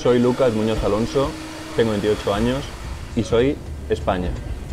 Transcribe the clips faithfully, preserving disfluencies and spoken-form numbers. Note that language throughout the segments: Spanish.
Soy Lucas Muñoz Alonso, tengo veintiocho años y soy España.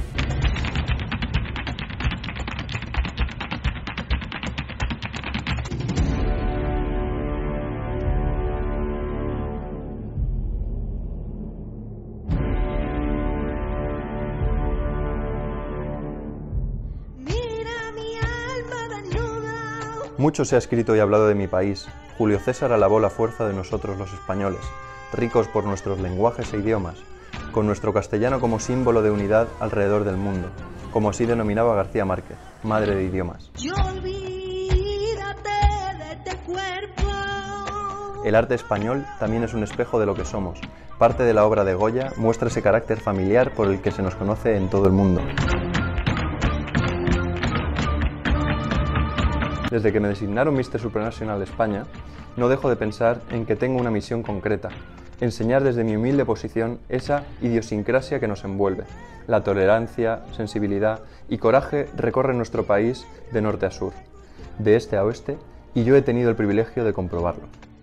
Mucho se ha escrito y hablado de mi país. Julio César alabó la fuerza de nosotros los españoles, ricos por nuestros lenguajes e idiomas, con nuestro castellano como símbolo de unidad alrededor del mundo, como así denominaba García Márquez, madre de idiomas. El arte español también es un espejo de lo que somos. Parte de la obra de Goya muestra ese carácter familiar por el que se nos conoce en todo el mundo. Desde que me designaron míster Supranacional España, no dejo de pensar en que tengo una misión concreta: enseñar desde mi humilde posición esa idiosincrasia que nos envuelve. La tolerancia, sensibilidad y coraje recorren nuestro país de norte a sur, de este a oeste, y yo he tenido el privilegio de comprobarlo.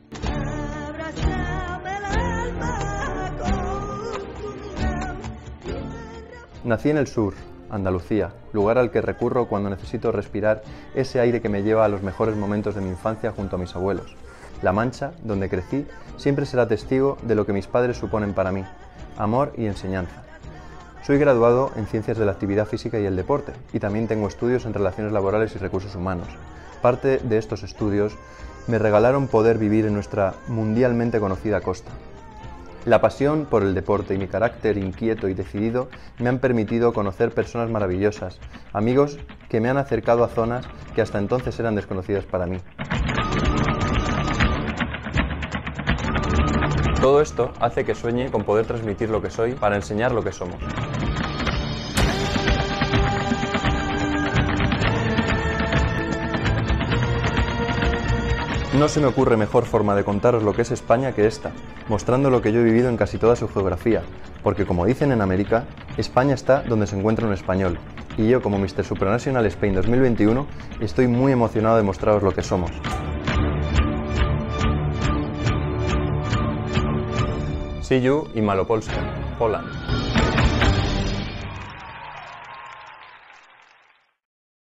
Nací en el sur, Andalucía, lugar al que recurro cuando necesito respirar ese aire que me lleva a los mejores momentos de mi infancia junto a mis abuelos. La Mancha, donde crecí, siempre será testigo de lo que mis padres suponen para mí: amor y enseñanza. Soy graduado en Ciencias de la Actividad Física y el Deporte, y también tengo estudios en Relaciones Laborales y Recursos Humanos. Parte de estos estudios me regalaron poder vivir en nuestra mundialmente conocida costa. La pasión por el deporte y mi carácter inquieto y decidido me han permitido conocer personas maravillosas, amigos que me han acercado a zonas que hasta entonces eran desconocidas para mí. Todo esto hace que sueñe con poder transmitir lo que soy para enseñar lo que somos. No se me ocurre mejor forma de contaros lo que es España que esta, mostrando lo que yo he vivido en casi toda su geografía, porque como dicen en América, España está donde se encuentra un español, y yo como míster Supranational Spain dos mil veintiuno estoy muy emocionado de mostraros lo que somos. See you in Malopolska, Poland.